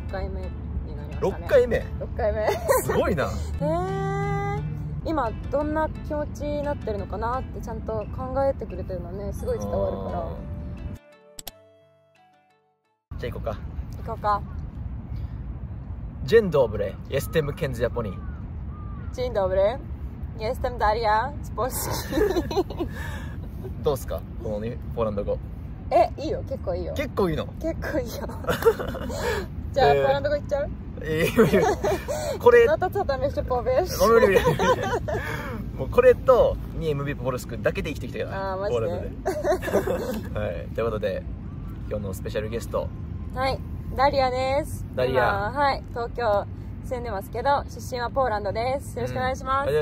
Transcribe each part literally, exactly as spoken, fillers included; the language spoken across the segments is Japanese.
かいめになりましたね。 ろっかいめろっかいめすごいな。 へえ。今どんな気持ちになってるのかなってちゃんと考えてくれてるのね、すごい伝わるから。 じゃあ行こうか。 行こうか。 Dzień dobry, jestem Ken z Japonii. Dzień dobry, jestem Daria z Polski. どうすかこのポーランド語。 え、いいよ、結構いいよ。 結構いいの。 結構いいよ。じゃあ、 えー、 ポーランド語行っちゃう？ えー、これ。 No to co tam jeszcze powiesz? もうこれとにエムビー ポルスクだけで生きてきたから。 あー、マジで。 はい、ということで今日のスペシャルゲスト。 はい、ダリアです。 ダリア。 はい、東京住んでますけど出身はポーランドです。よろしくお願いします。 うん、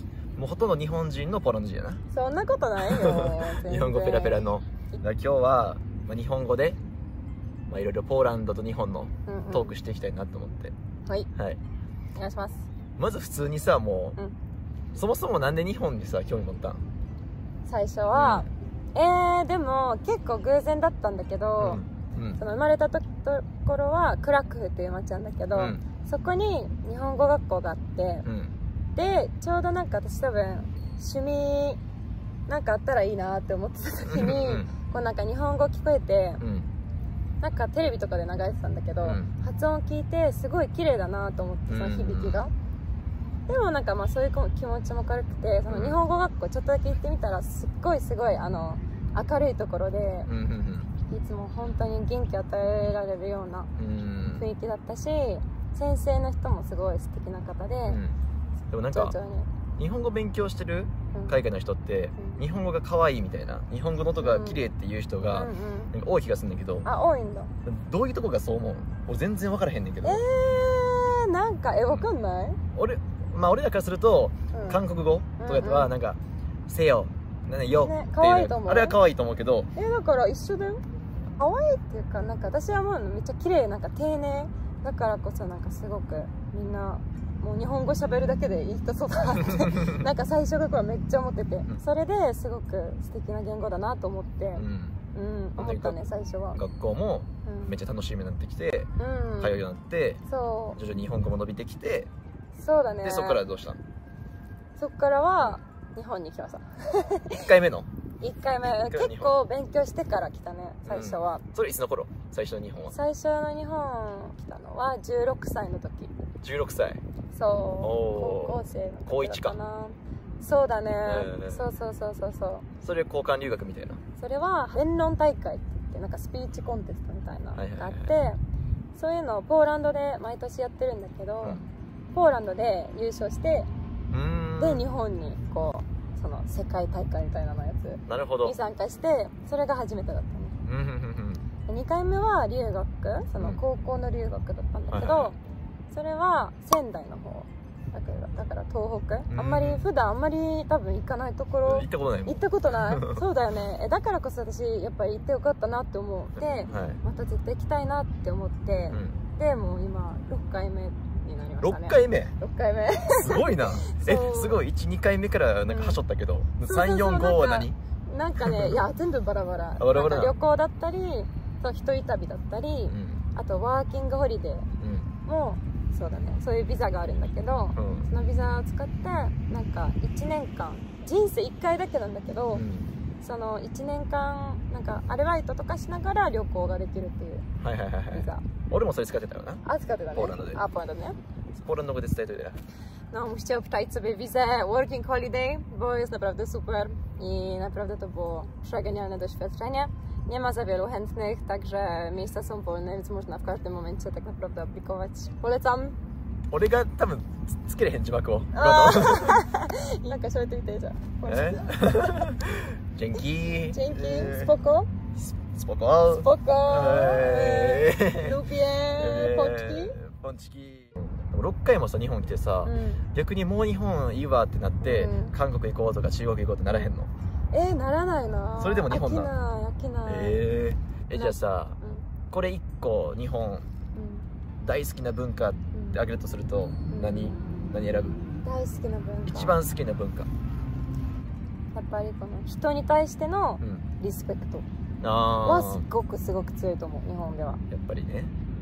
もうほとんど日本人のポーランド人やな。 そんなことないよ。 日本語ペラペラの。今日は、まあ、日本語で、まあ、いろいろポーランドと日本のトークしていきたいなと思って。 うんうん、はい。はい。お願いします。 まず普通にさ、もう、うん、そもそもなんで日本にさ興味持ったん？ 最初は、うん、えーでも結構偶然だったんだけど、うんうん、その生まれたところはクラクフっていう町なんだけど、うん、そこに日本語学校があって、うん、でちょうどなんか私多分趣味なんかあったらいいなって思ってた時に、うん、こうなんか日本語聞こえて、うん、なんかテレビとかで流れてたんだけど、うん、発音聞いてすごい綺麗だなと思って、その響きが、うん、でもなんかまあそういう気持ちも軽くて、その日本語学校ちょっとだけ行ってみたらすっごいすごいあの明るいところで、うん、いつも本当に元気与えられるような雰囲気だったし、先生の人もすごい素敵な方で、うん、 でもなんか日本語勉強してる海外の人って、うん、日本語が可愛いみたいな、日本語の音が綺麗っていう人が、うんうん、なんか多い気がするんだけど。 あ、多いんだ。 どういうとこがそう思う？俺全然分からへんねんけど。 えー、なんかえ分かんない？ 俺まあ俺らからすると、うん、韓国語とかはなんか、うんうん、せよなんだよ、ね、 可愛いと思う。 あれは可愛いと思うけど。 えだから一緒だよ。可愛いっていうか、なんか私はもうめっちゃ綺麗、なんか丁寧だからこそなんかすごくみんなもう日本語喋るだけでいい人そうだなってなんか最初の頃めっちゃ思ってて、うん、それですごく素敵な言語だなと思って、うん、うん、思ったね最初は。 学校もめっちゃ楽しみになってきて、うん、通うようになって、そう徐々に日本語も伸びてきて、 そうだね。 でそこからどうしたの？ そこからは日本に来ました。 いっかいめのいっかいめ結構勉強してから来たね最初は、 うん、それいつの頃？最初の日本は。 最初の日本来たのはじゅうろくさいの時。 じゅうろくさい。 そう高校生の時だったかな。高いちか。そうだね、えー、そうそうそうそうそう。 それ交換留学みたいな。 それは弁論大会って言ってなんかスピーチコンテストみたいなのがあって、そういうのをポーランドで毎年やってるんだけど、うん、ポーランドで優勝してで日本にこうその世界大会みたいなのやつなるほどに参加して、それが初めてだったね。にかいめは留学、その高校の留学だったんだけど、うん、はいはい、それは仙台の方だから、だから東北、うん、あんまり普段あんまり多分行かないところ、 行ったことないもん。 行ったことないそうだよね。えだからこそ私やっぱり行ってよかったなって思って、はい、また絶対行きたいなって思って、うん、でもう今ろっかいめになりましたね。 ろっかいめろっかいめすごいなえすごいいち、にかいめからなんかはしょったけど、うん、さん、よん、ごは何？ なんかねいや全部バラバラバラバラ。旅行だったり一人旅だったり、うん、あとワーキングホリデーも、うん、そうだね、そういうビザがあるんだけど、うん、そのビザを使ってなんかいちねんかん、人生いっかいだけなんだけど、うん、そのいちねんかんなんかアルバイトとかしながら旅行ができるっていうビザ。はいはいはいはい。 俺もそれ使ってたよな。 あ、使ってたね。 ポーランドで。 あ、ポーランドね. Z Poland de tutaj tyle. No, musiał wpisać sobie wizę Working Holiday, bo jest naprawdę super i naprawdę to było przegenialne doświadczenie. Nie ma za wielu chętnych, także miejsca są wolne, więc można w każdym momencie tak naprawdę aplikować. Polecam. 俺が多分つけれへん字幕を。 なんか喋ってみてじゃあ。 え？Dzięki. Dzięki. Spoko. Spoko. Spoko. Lubię pączki. Pączki. ろっかいもさ日本来てさ、うん、逆にもう日本いいわってなって、うん、韓国行こうとか中国行こうってならへんの？ えー、ならないな。 それでも日本なの？ 飽きない飽きない。 えー、えじゃあさ、うん、これいっこ日本、うん、大好きな文化ってあげるとすると、うん、何何選ぶ？ 大好きな文化、 一番好きな文化。 やっぱりこの人に対してのリスペクトはすごくすごく強いと思う、日本では。 やっぱりね。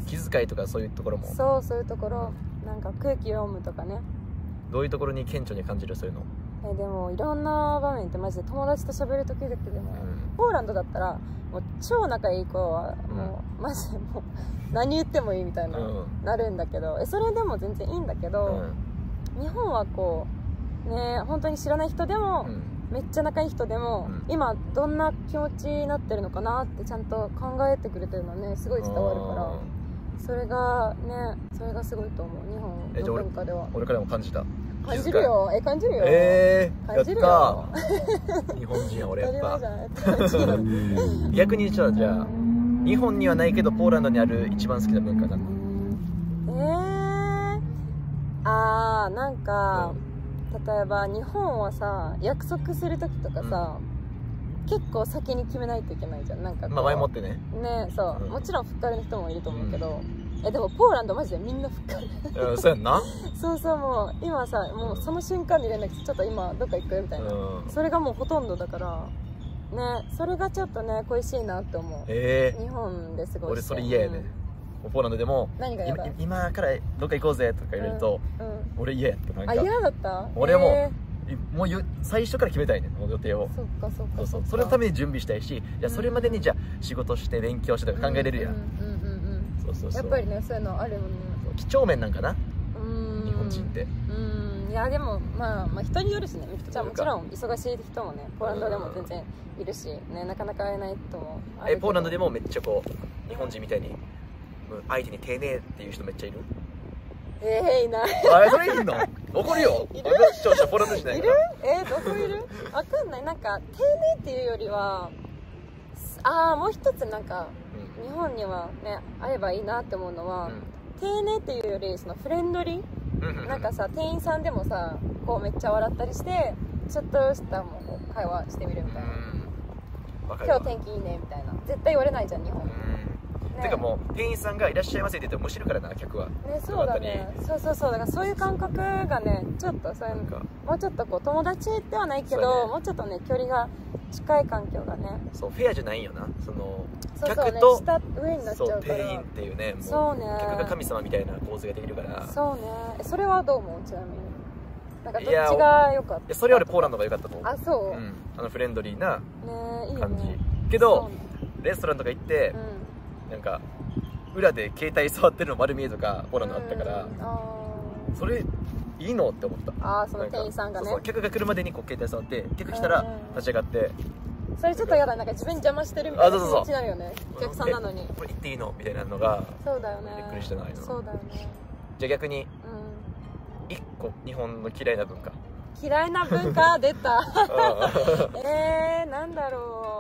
気遣いとかそういうところも。 そうそういうところ、なんか空気読むとかね。 どういうところに顕著に感じるそういうの？ えでもいろんな場面ってマジで友達と喋る時だけでも、うん、ポーランドだったらもう超仲いい子はもう、うん、マジでもう何言ってもいいみたいな、うん、なるんだけど、えそれでも全然いいんだけど、うん、日本はこうね本当に知らない人でも、うんめっちゃ仲いい人でも、うん、今どんな気持ちになってるのかなってちゃんと考えてくれてるのはねすごい伝わるから、それがねそれがすごいと思う、日本の文化では。 俺からも感じた。 感じるよ、え感じるよ、 えー、 感じるよ。 日本人は俺やっぱ逆にじゃあじゃあ日本にはないけどポーランドにある一番好きな文化なの？ えー、あーなんか、うん例えば日本はさ約束する時とかさ、うん、結構先に決めないといけないじゃん。なんかまあ前もってねねそう、うん、もちろんふっかるの人もいると思うけど、うん、えでもポーランドマジでみんなふっかるうんそうやんなそうそうもう今さもうその瞬間に連絡してちょっと今どっか行くみたいな、うん、それがもうほとんどだからね、それがちょっとね恋しいなって思う、えー、日本ですごい俺それ嫌やね、うん、ポーランドでも何がやばい今からどっか行こうぜとか言われると、うんうん、俺嫌やってなんかあ嫌だった俺はもう、えー、もう最初から決めたいねん予定を。 そっかそっかそうそうそれのために準備したいし、じゃそれまでにじゃあ仕事して勉強してとか考えれるやん。そうそうそうやっぱりねそういうのあるもんね。 几帳面なんかなうん日本人って。 うんいやでも、まあ、まあ人によるしね。じゃあもちろん忙しい人もねポーランドでも全然いるし、ね、なかなか会えない人もあるけど。 えポーランドでもめっちゃこう日本人みたいに相手に丁寧っていう人めっちゃいる？ えー、いない。 あそれいいの？怒るよ。いる？視聴者ポーランド人ないから。 いる？えー、どこいる？わかんない。なんか丁寧っていうよりはああもう一つなんか、うん、日本にはねあればいいなって思うのは、うん、丁寧っていうよりそのフレンドリー、なんかさ店員さんでもさこうめっちゃ笑ったりしてちょっとしたもう会話してみるみたいな、うん、今日天気いいねみたいな絶対言われないじゃん日本、うんね、 てかもう店員さんがいらっしゃいませって言ってもむしるからな客はねそうだねそうそうそうだからそういう感覚がねちょっとそういうのもうちょっとこう友達ではないけど、ね、もうちょっとね距離が近い環境がねそうフェアじゃないよなそのそうそう、 客と、 ね、下上になっちゃうから店員っていうねもうそうね客が神様みたいな構図ができるからそうねそれはどう思うちなみになんかどっちが良かった？ それよりポーランドが良かったと思う。 あそう、 うん、あのフレンドリーな感じ、 ねいいね、 けど、ね、レストランとか行って、うん、なんか裏で携帯触ってるの丸見えとかポーランドあったから、うん、それいいのって思った。 ああその店員さんがねそうそう客が来るまでにこう携帯触って客来たら立ち上がって、 うん、それちょっとやだなんか自分邪魔してるみたいな気持ちになるよね。お客さんなのにこれ行っていいのみたいなのがそうだよねびっくりしてないの。 そうだよね。 じゃあ逆に、うん、いっこ日本の嫌いな文化嫌いな文化出たえー、なんだろ